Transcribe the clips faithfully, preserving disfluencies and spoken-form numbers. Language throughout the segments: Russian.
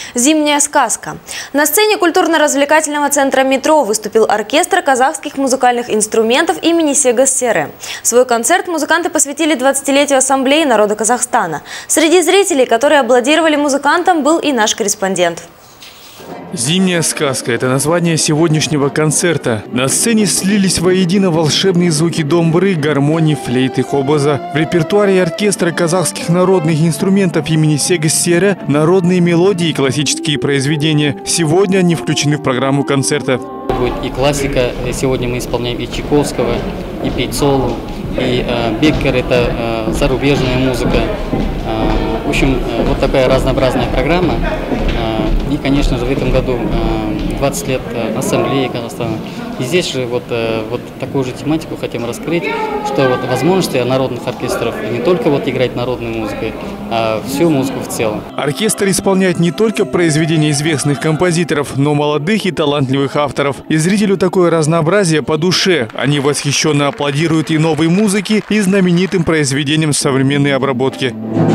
Зимняя сказка. На сцене культурно-развлекательного центра «Метро» выступил оркестр казахских музыкальных инструментов имени Сегас Сере. Свой концерт музыканты посвятили двадцатилетию Ассамблеи народа Казахстана. Среди зрителей, которые аплодировали музыкантам, был и наш корреспондент. «Зимняя сказка» – это название сегодняшнего концерта. На сцене слились воедино волшебные звуки домбры, гармонии, флейты, хобоза. В репертуаре оркестра казахских народных инструментов имени Сегас Сере народные мелодии и классические произведения. Сегодня они включены в программу концерта. Будет и классика. Сегодня мы исполняем и Чайковского, и Пейцолу, и э, Беккер – это э, зарубежная музыка. Э, в общем, э, вот такая разнообразная программа. И, конечно же, в этом году двадцать лет Ассамблеи Казахстана. И здесь же вот, вот такую же тематику хотим раскрыть, что вот возможности народных оркестров не только вот играть народной музыкой, а всю музыку в целом. Оркестр исполняет не только произведения известных композиторов, но молодых и талантливых авторов. И зрителю такое разнообразие по душе. Они восхищенно аплодируют и новой музыке, и знаменитым произведениям современной обработки.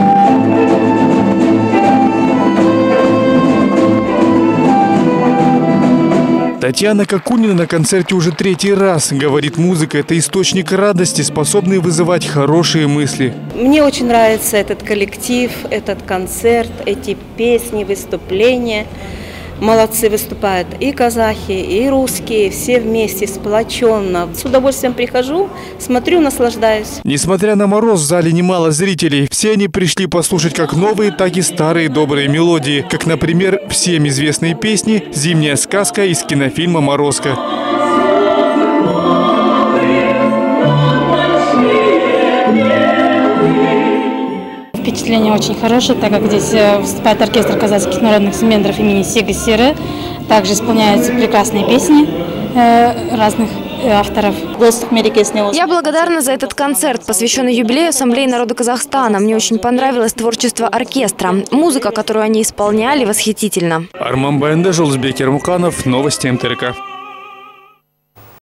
Татьяна Какунина на концерте уже третий раз. Говорит, музыка – это источник радости, способный вызывать хорошие мысли. Мне очень нравится этот коллектив, этот концерт, эти песни, выступления. Молодцы выступают и казахи, и русские, все вместе, сплоченно. С удовольствием прихожу, смотрю, наслаждаюсь. Несмотря на мороз, в зале немало зрителей. Все они пришли послушать как новые, так и старые добрые мелодии. Как, например, всем известные песни «Зимняя сказка» из кинофильма «Морозко». Впечатление очень хорошее, так как здесь выступает оркестр казахских народных инструментов имени Сегас Сере. Также исполняются прекрасные песни э, разных авторов. Я благодарна за этот концерт, посвященный юбилею Ассамблеи народа Казахстана. Мне очень понравилось творчество оркестра. Музыка, которую они исполняли, восхитительна. Арман Баянда, Жолдызбек Ермуканов, новости эм тэ эр ка.